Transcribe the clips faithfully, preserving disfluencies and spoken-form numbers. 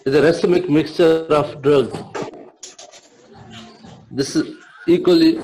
is a racemic mixture of drug. This is equally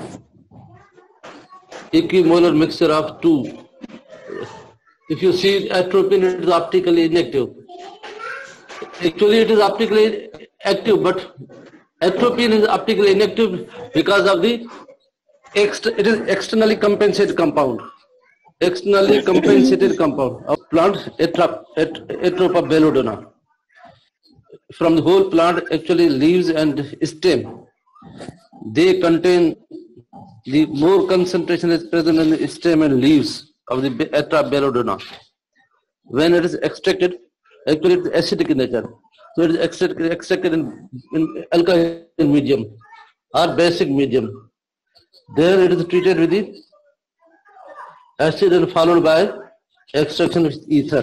equimolar mixture of two. If you see atropine, it is optically inactive. Actually, it is optically active, but atropine is optically inactive because of the ext it is externally compensated compound. Externally compensated compound of plant Atrop Atropa belladonna. From the whole plant, actually leaves and stem, they contain the more concentration is present in the stem and leaves of the Atropa belladonna. When it is extracted, actually it is acidic in nature. So it is extracted, extracted in, in alkaline medium or basic medium. There it is treated with the acid and followed by extraction with ether.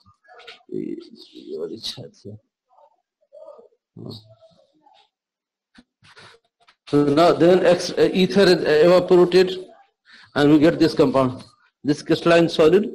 So now then ex, ether is evaporated and we get this compound, this crystalline solid.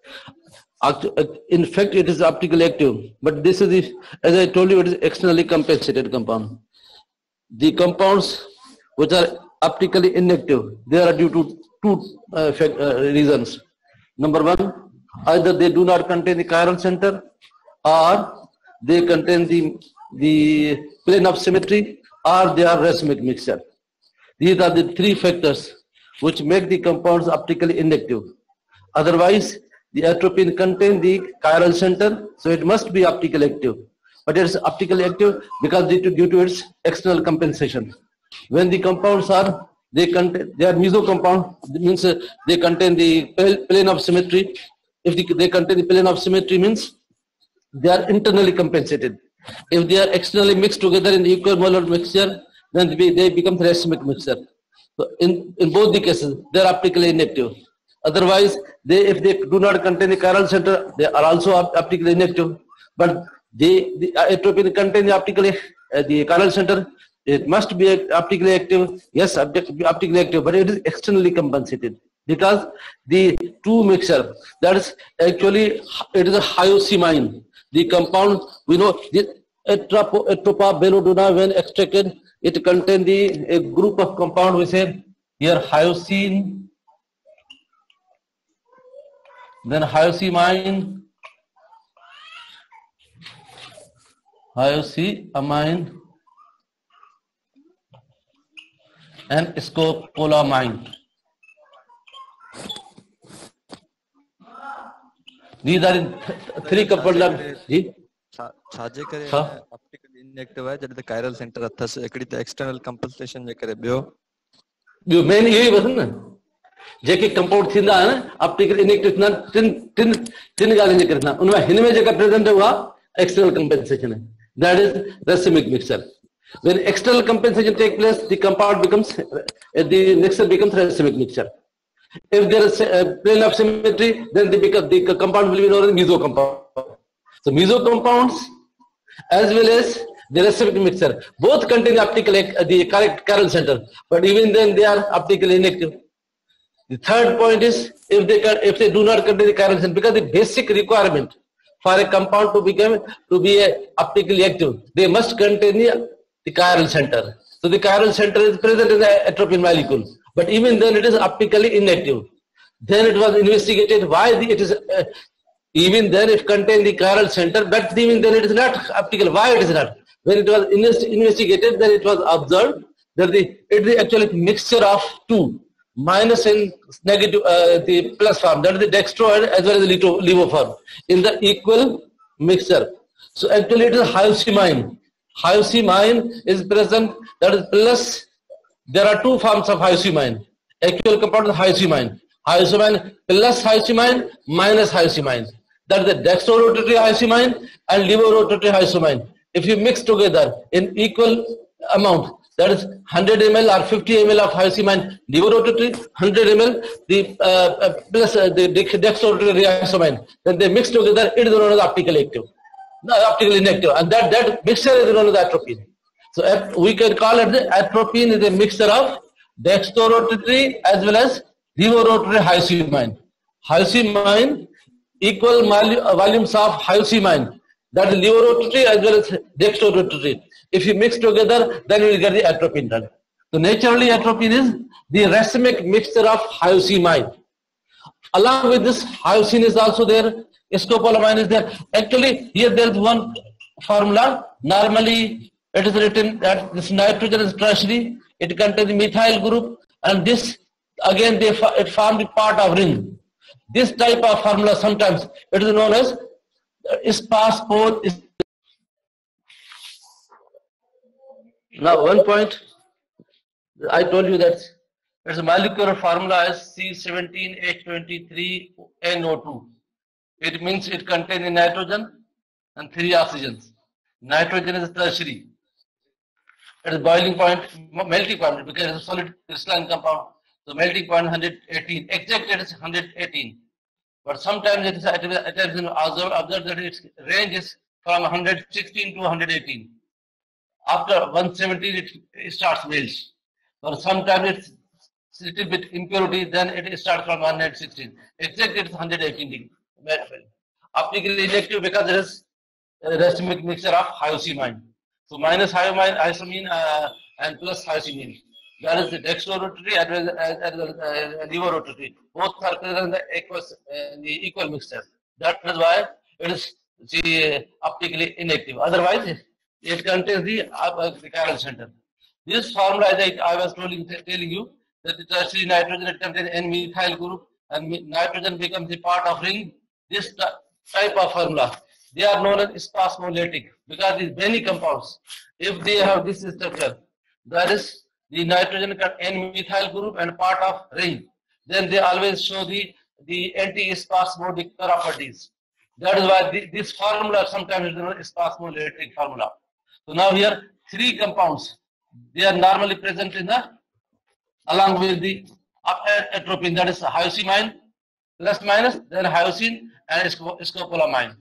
In fact, it is optically active, but this is the, as I told you, it is externally compensated compound. The compounds which are optically inactive, they are due to two uh, fact, uh, reasons. Number one, either they do not contain the chiral center, or they contain the the plane of symmetry, or they are racemic mixture. These are the three factors which make the compounds optically inactive. Otherwise, the atropine contains the chiral center, so it must be optically active. But it is optically active because due to, due to its external compensation. When the compounds are they contain they are meso compound, means uh, they contain the plane of symmetry. If the, they contain the plane of symmetry, means they are internally compensated. If they are externally mixed together in the equimolar mixture, then they, they become racemic mixture. So in, in both the cases, they are optically inactive. Otherwise, they if they do not contain the chiral center, they are also optically inactive. But they the atropine contain the optically uh, the chiral center. It must be optically active. Yes, optically active, but it is externally compensated because the two mixture, that is actually it is a hyoscine. The compound, we know the Atropa belladonna, when extracted, it contains the a group of compound. We say here hyoscine, then hyoscine, hyoscyamine, and scopolamine. These are in three coupled of जी छाजे करे optically inactive है जब chiral centre अथस एकड़ी त external कंपल्सेशन जे करे बियो बियो main यही बस न जेके कंपाउंड थींदा आहिनि ऑप्टिकल इनएक्टिव न टिन टिन टिन ॻाल्हियुनि जे करे न उनमें हिन में जेका प्रेजेंट हुआ एक्सटर्नल कंपनसेशन है, that is racemic mixture. When external compensation take place, the compound becomes the mixture becomes racemic mixture. If there is a plane of symmetry, then the, the compound will be known as meso compound. So meso compounds as well as the racemic mixture both contain optically the correct chiral center, but even then they are optically inactive. The third point is if they can, if they do not contain the chiral center, because the basic requirement for a compound to become to be a optically active, they must contain the, the chiral center. So the chiral center is present in the atropine molecule, but even then it is optically inactive. Then it was investigated why the, it is uh, even then it contains the chiral center, but even then it is not optical. Why it is not? When it was invest, investigated, then it was observed that the it is actually a mixture of two, minus and negative, uh, the plus form, that is the dextro as well as the levo form in the equal mixture. So actually it is hyoscine. Hyoscine is present, that is plus. There are two forms of hyoscine. Actual compound is hyoscine. Hyoscine plus hyoscine minus hyoscine. That is the dextrorotatory hyoscine and levorotatory hyoscine. If you mix together in equal amount, that is one hundred milliliters or fifty milliliters of hyoscine levorotatory, one hundred milliliters the uh, uh, plus uh, the dextrorotatory hyoscine, then they mix together, it is known as optically active, no, optically inactive, and that, that mixture is known as atropine. So we can call it the atropine is a mixture of dextrorotatory as well as levorotatory hyoscine. Hyoscine, equal volumes of hyoscine That is levorotatory as well as dextrorotatory. If you mix together, then you will get the atropine drug. So naturally, atropine is the racemic mixture of hyoscine. Along with this, hyoscine is also there, scopolamine is there. Actually, here there is one formula. Normally, it is written that this nitrogen is tertiary. It contains the methyl group, and this again they it forms the part of ring. This type of formula sometimes it is known as ispaspol. Now, one point I told you that its molecular formula is C seventeen H twenty-three N O two. It means it contains nitrogen and three oxygens. Nitrogen is tertiary. It is boiling point, melting point, because it is a solid crystalline compound. So melting point one hundred eighteen. Exact it is one hundred eighteen. But sometimes it is it has been observed, observed that its range is from one hundred sixteen to one hundred eighteen. After one seventeen, it, it starts melts. Or sometimes it's a little bit impurity, then it starts from one hundred sixteen. Exact it is one hundred eighteen degree. Optically inactive because there is a racemic mixture of hyoscine. So minus hyoscine uh, and plus hyoscine. That is the dextrorotatory as well as, as, well as uh, levorotatory. Both are present in the, equus, uh, the equal mixture. That is why it is see, optically inactive. Otherwise, it contains the, uh, the chiral center. This formula, as I, I was telling, telling you, that the tertiary nitrogen it contains N-methyl group, and nitrogen becomes the part of ring. This type of formula, they are known as spasmolatic because these many compounds, if they have this structure, that is the nitrogen N-methyl group and part of ring, then they always show the, the anti-spasmodic properties. That is why the, this formula sometimes is known as spasmolatic formula. So now here three compounds, they are normally present in the along with the atropine, that is hyoscine plus minus, then hyoscine and scopolamine.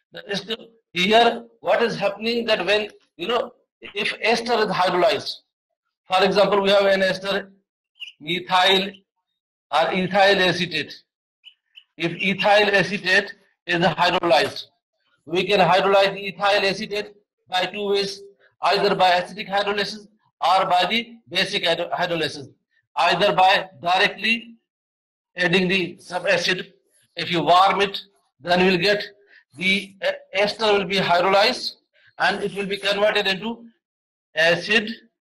Here, what is happening that when you know if ester is hydrolyzed, for example, we have an ester methyl or ethyl acetate. If ethyl acetate is hydrolyzed, we can hydrolyze the ethyl acetate by two ways, either by acidic hydrolysis or by the basic hydrolysis. Either by directly adding the subacid. If you warm it, then you will get the ester will be hydrolyzed and it will be converted into acid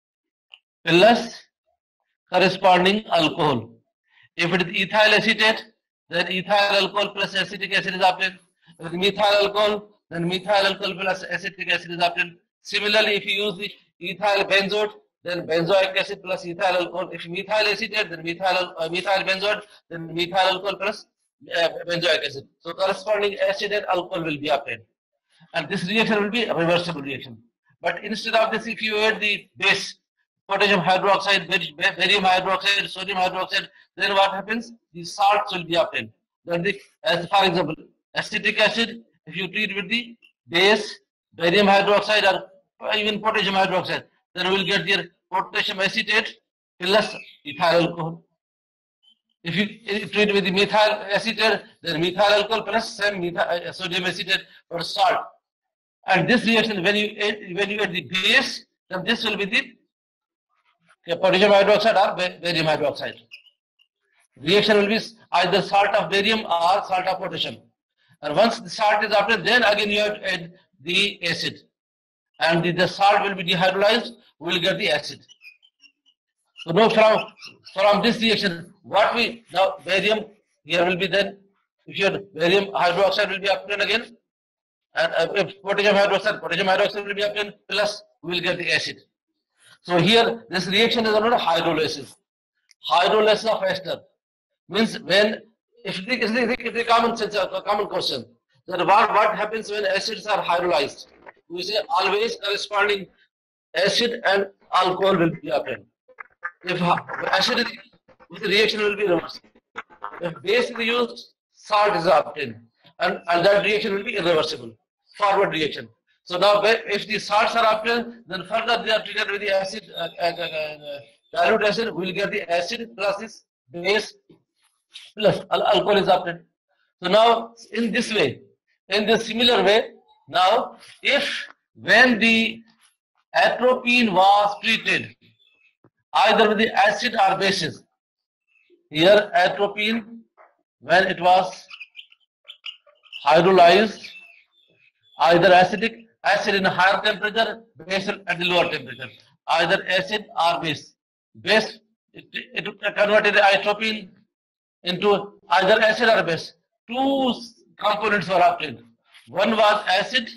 plus corresponding alcohol. If it is ethyl acetate, then ethyl alcohol plus acetic acid is obtained. If it is methyl alcohol, then methyl alcohol plus acetic acid is obtained. Similarly, if you use the ethyl benzoate, then benzoic acid plus ethyl alcohol. If methyl acetate, then methyl, uh, methyl benzoate, then methyl alcohol plus uh, benzoic acid. So corresponding acid and alcohol will be obtained. And this reaction will be a reversible reaction. But instead of this, if you add the base, potassium hydroxide, barium hydroxide, sodium hydroxide, then what happens? The salts will be obtained. Then the, as for example, acetic acid, if you treat with the base, barium hydroxide or even potassium hydroxide, then we will get the potassium acetate plus ethyl alcohol. If you treat with the methyl acetate, then methyl alcohol plus some methyl, sodium acetate or salt. And this reaction, when you add, when you add the base, then this will be the okay, potassium hydroxide or barium hydroxide. Reaction will be either salt of barium or salt of potassium. And once the salt is obtained, then again you have to add the acid. And the, the salt will be dehydrolyzed, we will get the acid. So now from, from this reaction, what we, now barium, here will be then, if your barium hydroxide will be obtained again, and uh, if potassium hydroxide, potassium hydroxide will be obtained, plus we will get the acid. So here, this reaction is called hydrolysis. Hydrolysis of ester means when, if it is a common sense, a common question, that what, what happens when acids are hydrolyzed? We say always corresponding acid and alcohol will be obtained. If acid is used, the reaction will be reversed. If base is used, salt is obtained, and, and that reaction will be irreversible, forward reaction. So now, if the salts are obtained, then further they are treated with the acid, uh, uh, uh, dilute acid, we will get the acid plus this base plus alcohol is obtained. So now, in this way, in this similar way, Now, if when the atropine was treated either with the acid or bases, here atropine, when it was hydrolyzed, either acidic, acid in a higher temperature, base at the lower temperature, either acid or base. Base, it, it converted the atropine into either acid or base. Two components were obtained. One was acid,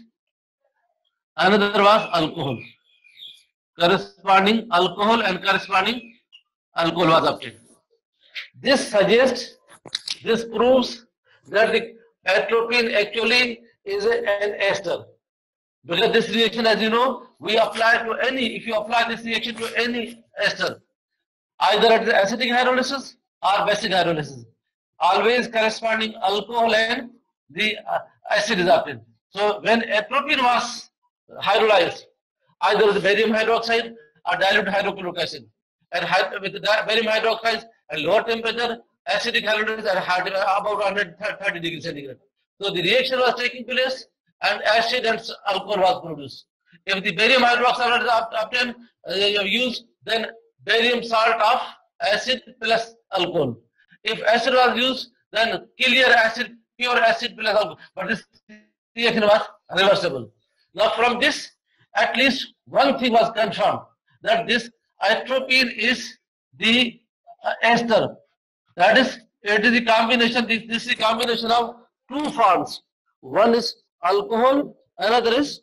another was alcohol. Corresponding alcohol and corresponding alcohol was obtained. This suggests, this proves that the atropine actually is a, an ester. Because this reaction, as you know, we apply to any, if you apply this reaction to any ester, either at the acidic hydrolysis or basic hydrolysis, always corresponding alcohol and the uh, acid is obtained. So when atropine was hydrolyzed, either with barium hydroxide or dilute hydrochloric acid, and with the barium hydroxide at lower temperature, acidic hydrolysis at about one hundred thirty degrees centigrade. So the reaction was taking place and acid and alcohol was produced. If the barium hydroxide is obtained, uh, used, then barium salt of acid plus alcohol. If acid was used, then clear acid, pure acid plus alcohol. But this reaction was reversible. Now from this, at least one thing was confirmed, that this atropine is the uh, ester. That is, it is the combination, this, this is the combination of two forms. One is alcohol, another is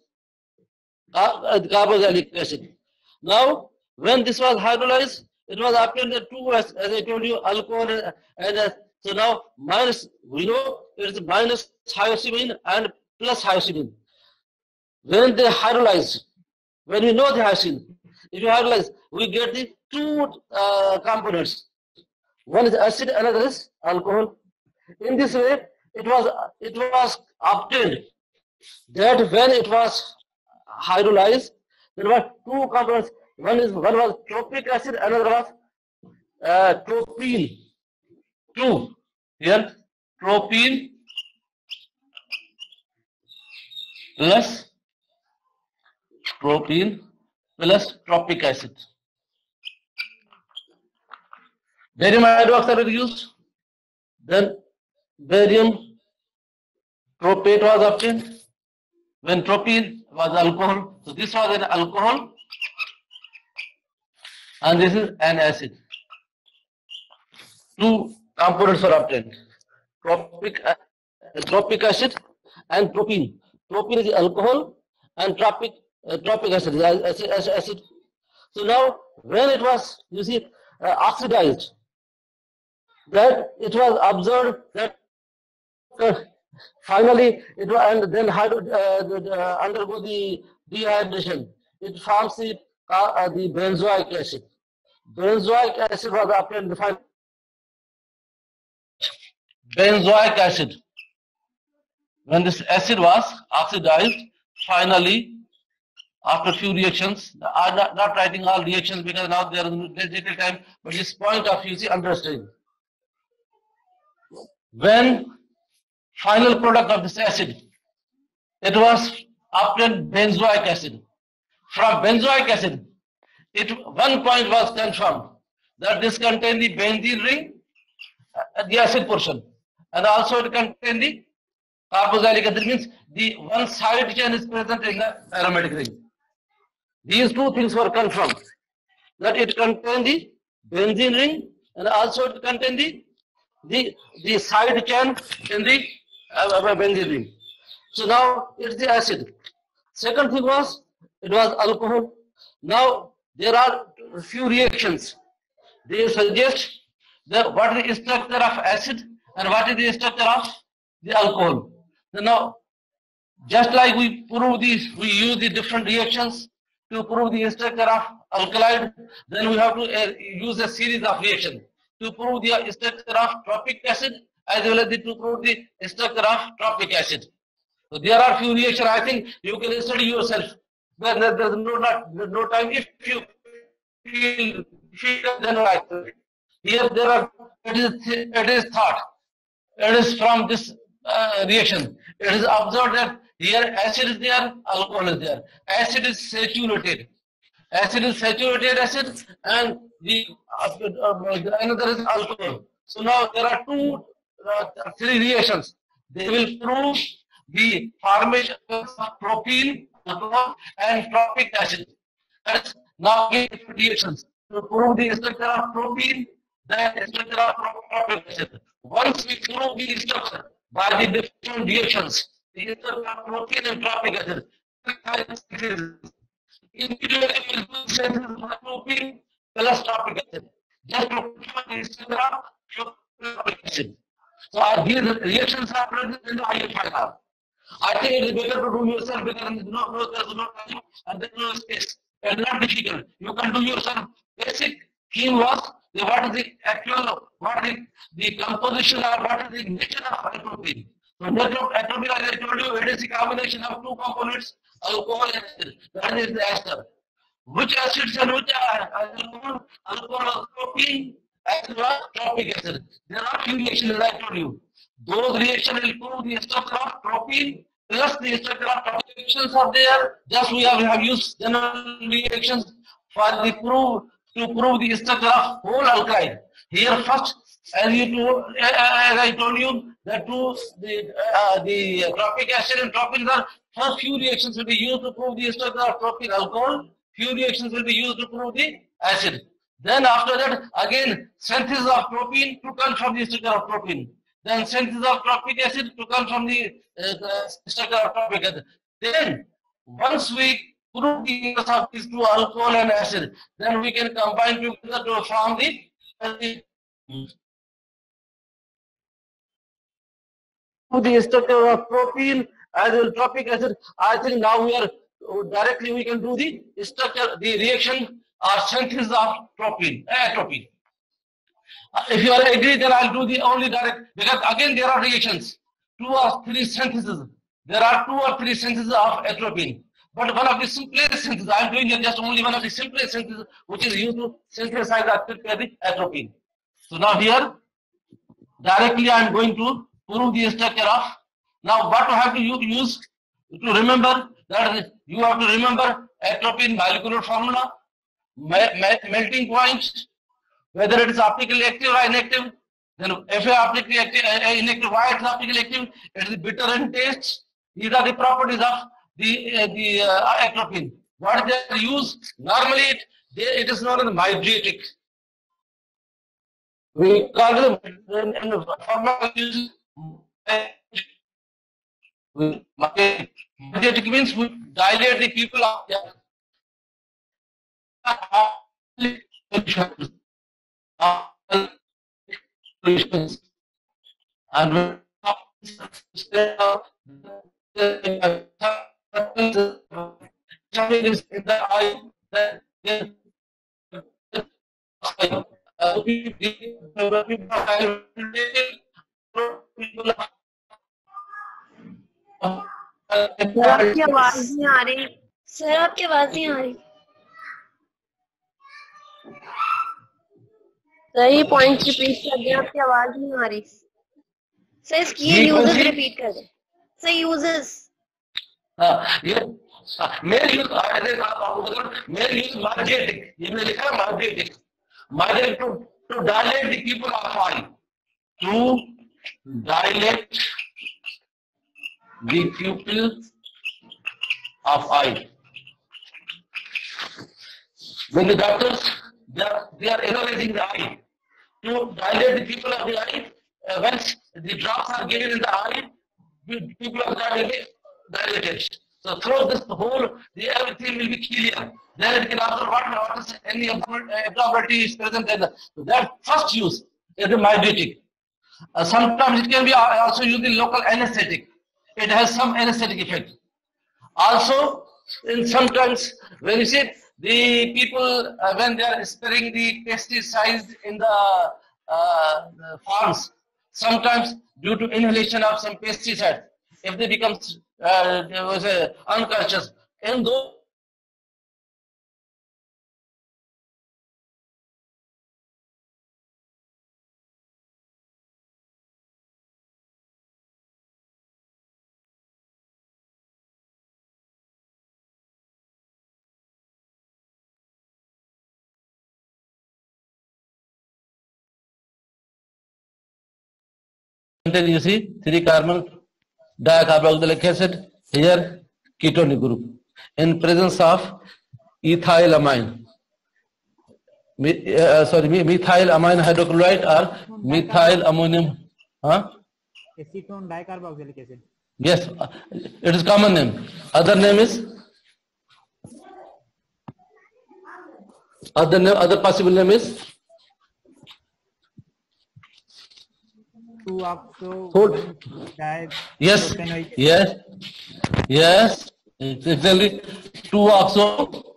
uh, carboxylic acid. Now, when this was hydrolyzed, it was obtained the two, as, as I told you, alcohol and, and uh, so now minus, we know it is minus hyoscine and plus hyoscine. When they hydrolyze, when we know the hyoscine, if you hydrolyze, we get the two uh, components. One is acid, another is alcohol. In this way, it was it was obtained that when it was hydrolyzed, there were two components. One is one was tropic acid, another was uh, tropine. Two here, tropine plus tropine plus tropic acid. Barium hydroxide was used, then barium tropate was obtained. When tropine was alcohol, so this was an alcohol and this is an acid. Two components were obtained, tropic, uh, tropic acid and tropine. Tropine is the alcohol and tropic, uh, tropic acid is acid, acid. So now when it was, you see, uh, oxidized, that it was observed that uh, finally it was, and then hydro, uh, the, uh, undergo the dehydration. It forms the, uh, the benzoic acid. Benzoic acid was obtained. Benzoic acid. When this acid was oxidized, finally, after few reactions, I'm not, not writing all reactions because now there is little time, but this point of view is understanding. When final product of this acid, it was obtained benzoic acid. From benzoic acid, it one point was confirmed that this contained the benzene ring, uh, the acid portion, and also it contained the carboxylic acid, means the one side chain is present in the aromatic ring. These two things were confirmed, that it contained the benzene ring and also it contained the the, the side chain in the uh, benzene ring. So now it's the acid. Second thing was, it was alcohol. Now there are few reactions. They suggest that what is the structure of acid and what is the structure of the alcohol. So now, just like we prove these, we use the different reactions to prove the structure of alkaloid, then we have to uh, use a series of reactions to prove the structure of tropic acid as well as the, to prove the structure of tropic acid. So there are few reactions. I think you can study yourself. There, there, there's no not there's no time. If you feel, feel then write. Here there are. It is it is thought. It is from this uh, reaction. It is observed that Here acid is there, alcohol is there. Acid is saturated. Acid is saturated acid, and the uh, uh, another is alcohol. So now there are two, uh, three reactions. They will prove the formation of propene, alcohol, and tropic acid. That's now different reactions. To prove the structure of propene, then structure of tropic acid. Once we prove the structure by the different reactions, the structure of propene and tropic acid, individual propene plus tropic acid. Just to prove the structure of tropic acid. So uh, these reactions are present in the I F I R. I think it is better to do yourself because there is no, no, there is no time and there is no space. It's not difficult. You can do yourself basic theme was the, what is the actual, what is the composition or what is the nature of atropine. So nature of atropine, as I told you, it is a combination of two components, alcohol and acid. That is the ester. Which acids and which are alcohol, alcohol, propene, acid was tropic acid. There are few reactions as I told you. Those reactions will prove the structure of propene plus the structure of tropic reactions are there. Just we have, we have used general reactions for the prove to prove the structure of whole alkali. Here first, as you told, as I told you, the two the uh, the tropic acid and propene are first few reactions will be used to prove the structure of tropic alcohol. Few reactions will be used to prove the acid. Then after that, again synthesis of propene to come from the structure of propene. Then synthesis of tropic acid to come from the, uh, the structure of tropic acid. Then once we prove the use of these two alcohol and acid, then we can combine together to form the, uh, the the structure of propene as well tropic acid. I think now we are directly we can do the structure, the reaction or synthesis of propene, atropine. Uh, if you are agree, then I'll do the only direct, because again there are reactions, two or three syntheses. There are two or three syntheses of atropine. But one of the simplest syntheses, I'm doing here just only one of the simplest syntheses, which is used to synthesize the atropine. So now here, directly I'm going to prove the structure of. Now what you have to use to remember, that you have to remember atropine molecular formula, melting point, whether it is optically active or inactive. Then if it is optically active, uh, inactive, why it is optically active? It is bitter in taste. These are the properties of the uh, the uh, atropine. What they use? Normally, it, they, it is known as mydriatic. We call it in, in the formula use. Mydriatic means we dilate the people of the and is in the eye that sir आपकी आवाज नहीं आ रही sir आपकी आवाज नहीं आ रही sir ये point repeat कर दें आपकी आवाज नहीं आ रही सर इसकी यूजेस रिपीट कर दें सर यूजेस ये main use main use mydriatic ये मैंने लिखा है mydriatic mydriatic to to dilate the pupil of eye to dilate the pupil of eye. When the doctors they are, they are analyzing the eye to dilate the pupil of the eye, uh, once the drops are given in the eye, the pupil of the eye will be dilated. So through this whole, the everything will be clear. Then it can observe what, what is any abnormality is present in the, so that first use is the mydriatic. Uh, sometimes it can be also used in local anesthetic. It has some anesthetic effect. Also, in sometimes when you see the people uh, when they are spraying the pesticides in the, uh, the farms, sometimes due to inhalation of some pesticide, if they become uh, there was a unconscious, and those contain, you see, three carbon dicarboxylic acid, here ketonic group in presence of ethylamine. Me, uh, sorry, methylamine hydrochloride or methyl ammonium. Huh? Acetone dicarboxylic acid. Yes, it is common name. Other name is other name. Other possible name is two oxo. Hold. Yes, yes, yes. It's exactly two oxo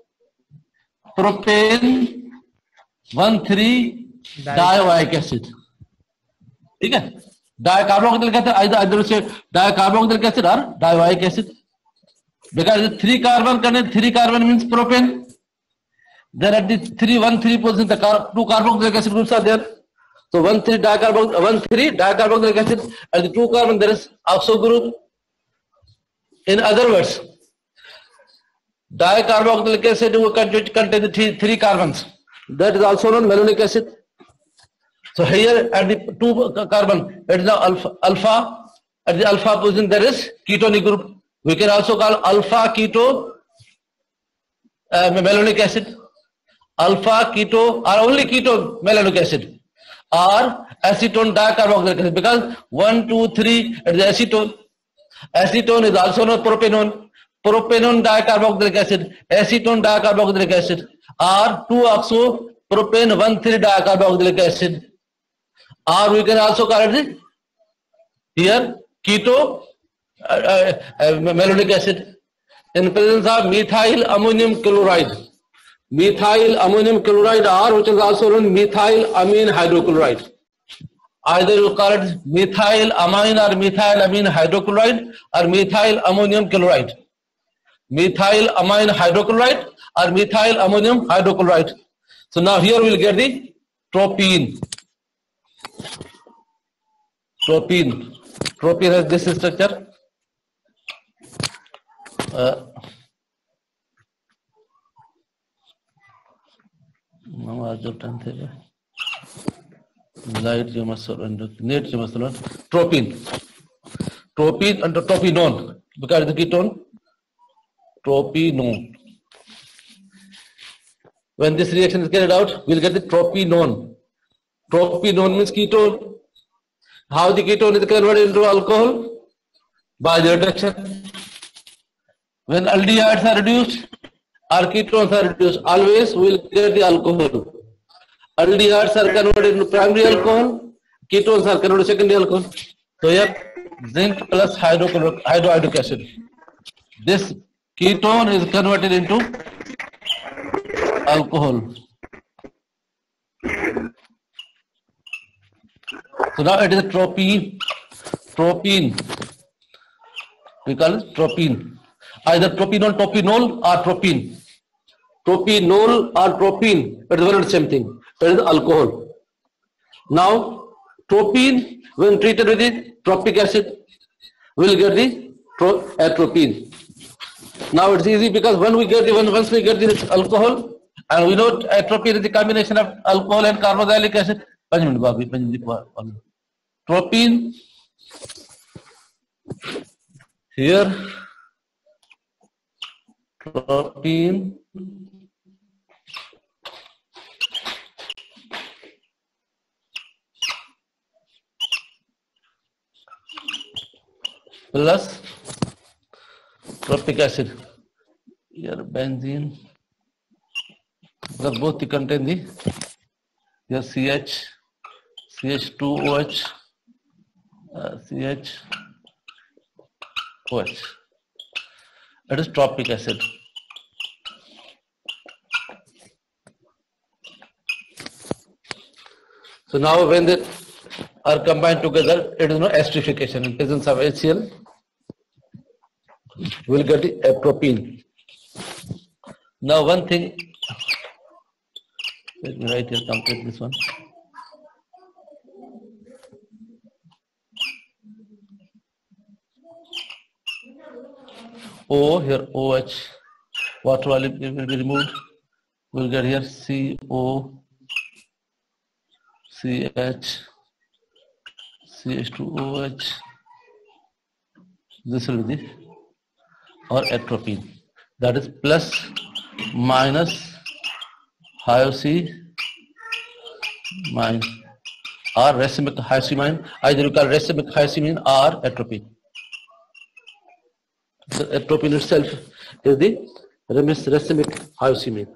propane one three dioic acid. ठीक है? Dicarboxylic acid either either say dicarboxylic acid or dioic acid. Because the three carbon contain three carbon means propane. Then at the three one three position the car, two carboxylic acid groups are there. So one three dicarboxylic one three dicarboxylic acid at the two carbon there is oxo group. In other words, dicarboxylic acid will contain the three, three carbons. That is also known malonic acid. So here at the two carbon, it is now alpha, alpha. At the alpha position there is ketonic group. We can also call alpha keto uh, malonic acid, alpha keto or only keto malonic acid, or acetone dicarboxylic acid. Because one, two, three, it is acetone. Acetone is also known propanone. Propanone dicarboxylic acid, acetone dicarboxylic acid, or two oxo propane one three dicarboxylic acid. Or we can also call it here keto uh, uh, uh, malonic acid in presence of methyl ammonium chloride. Methyl ammonium chloride, or which is also known methyl amine hydrochloride. Either you call it methyl amine or methyl amine hydrochloride or methyl ammonium chloride. Methyl amine hydrochloride or methyl ammonium hydrochloride. So now here we will get the tropene. Tropene. Tropene has this structure. Uh, light you must net you must learn. Tropene. Tropene and tropenone. Because the ketone. Tropenone. When this reaction is carried out, we will get the tropenone. Tropenone means ketone. How the ketone is converted into alcohol? By the reduction. When aldehydes are reduced or ketones are reduced, always we will get the alcohol. Aldehydes are converted into primary alcohol, ketones are converted to secondary alcohol. So here, zinc plus hydrohydric acid. This ketone is converted into alcohol. So now it is a tropene. Tropene. We call it tropene. Either tropenone, tropenol, or tropene. Tropenol or tropene, it is one and the same thing. It is alcohol. Now, tropene, when treated with the tropic acid, we will get the tro atropine. Now it's easy because when we get the once we get this alcohol, and we know atropine is the combination of alcohol and carboxylic acid. Tropene here, tropene plus tropic acid. Here benzene, because both contain the here C H, C H two O H, uh, C H O H. That is tropic acid. So now when they are combined together, it is no esterification. In presence of HCl, we will get the atropine. Now one thing, let me write here, complete this one. O here O H, water will be removed. We will get here C O, C H, C H two O H. This will be the, or atropine. That is plus minus hyoscyamine or racemic hyoscyamine. Either you call racemic hyoscyamine or atropine. The atropine itself is the racemic hyoscyamine.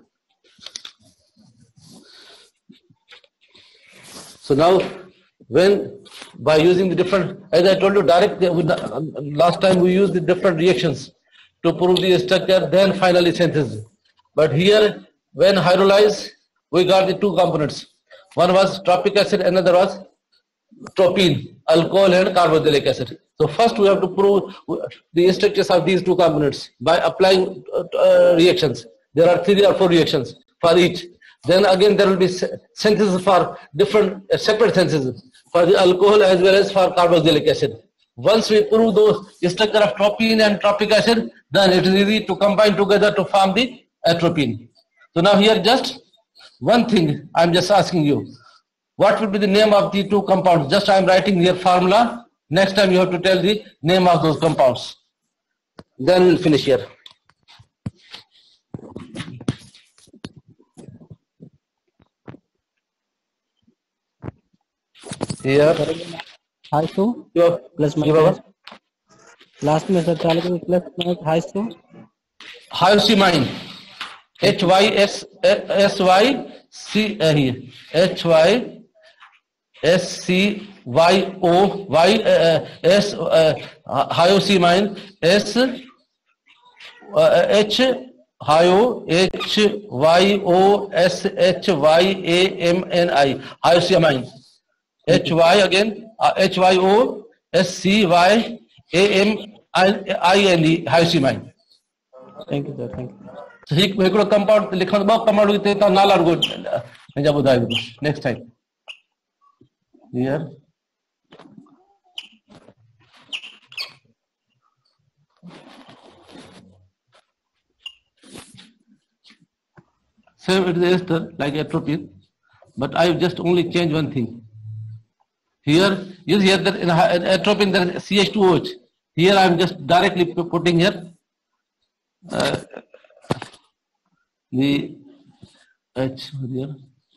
So now, when by using the different, as I told you, direct last time we used the different reactions to prove the structure, then finally synthesis. But here, when hydrolyze, we got the two components. One was tropic acid, another was tropine, alcohol and carboxylic acid. So first we have to prove the structures of these two components by applying uh, reactions. There are three or four reactions for each. Then again there will be synthesis for different uh, separate synthesis for the alcohol as well as for carboxylic acid. Once we prove those structure of tropine and tropic acid, then it is easy to combine together to form the atropine. So now here just one thing I am just asking you. What will be the name of the two compounds? Just I am writing here formula. Next time you have to tell the name of those compounds. Then we'll finish here. Here. Hyoscine Your, plus your minus last में sir चालू करो plus minus hyoscine hyoscyamine. H Y S S Y C H Y S C Y O Y S hyoscyamine S H Hyo H Y O S H Y A M N I hyoscyamine. H Y again H Y O S C Y A M I N E hyoscyamine. Thank you sir thank you ठीक हिकिड़ो compound लिखण ॿ compound हिते तव्हां नाला रुगो मुंहिंजा ॿुधायो next time here same it is ester like atropine, but I just only change one thing. Here you see here that in atropine there is C H two O H. Here I am just directly putting here uh, the H here.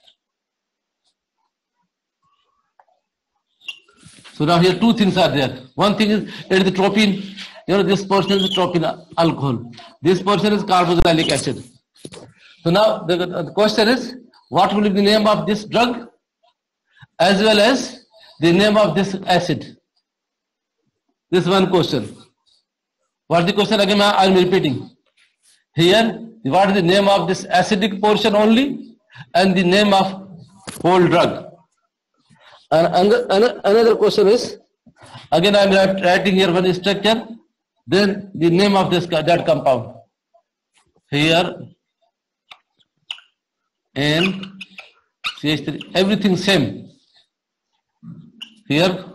So now here two things are there. One thing is it is the tropine. You know this portion is tropine alcohol. This portion is carboxylic acid. So now the, the question is what will be the name of this drug as well as the name of this acid. This one question. What is the question again? I am repeating. Here, what is the name of this acidic portion only and the name of whole drug. And another, another question is, again I am writing here one structure, then the name of this that compound. Here, N C H three, everything same. Here,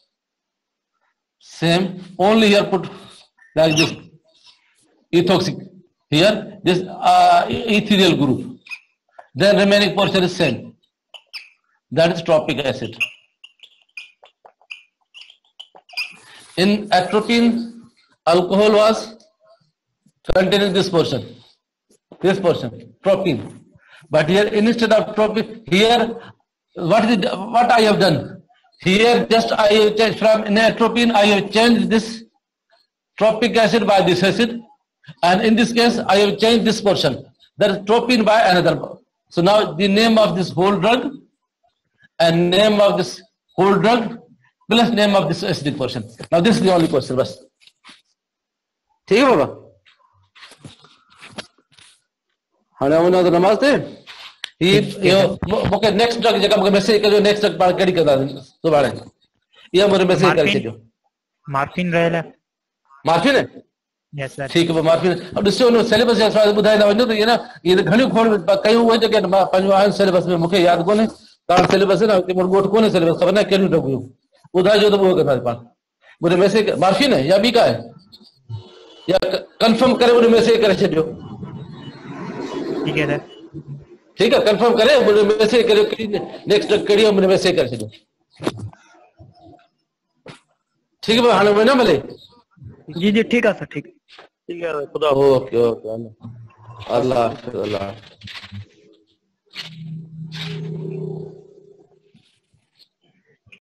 same, only here put like this, ethoxic. Here, this uh, ethereal group. Then remaining portion is same. That is tropic acid. In atropine, alcohol was containing this portion, this portion, tropine. But here, instead of tropine, here, what is it, what I have done? Here, just I have changed from in atropine, I have changed this tropic acid by this acid. And in this case, I have changed this portion. That is tropine by another. So now the name of this whole drug and name of this whole drug plus name of this acidic portion. Now this is the only question. Bas. ठीक है बाबा? हने उन्हें तो नमाज थे. ये ये मुझे next drug जगह मुझे मैसेज कर जो next drug पार करी कर दादी तो बारे. ये मुझे मैसेज कर चुके. मार्फिन रहेला. मार्फिन है? Yes sir. ठीक है मार्फिन. अब इससे उन्हें सिलेबस जैसा बुधाई ना वजह तो ये ना ये घनी खोल कहीं हुआ जगह पंजवान सिलेबस में मुझे याद कौन है? कारण सिलेबस है ना कि मुझे गोट कौन है सिलेबस खबर नहीं क्यों ढूंढूं. बुधाई जो तो वो करना है पान. मुझे मैसेज मार्फिन है या बी का है? या कंफर्म करे मुझे मैसेज करे चलियो. ठीक है सर. ठीक है कंफर्म करे मुझे मैसेज करे नेक्स्ट ड्रग करियो मुझे मैसेज करे चलियो. ठीक है हाणे वञा भले। जी जी ठीक है सर ठीक है। ठीक है खुदा ओके ओके अल्लाह हाफ़िज़ अल्लाह हाफ़िज़।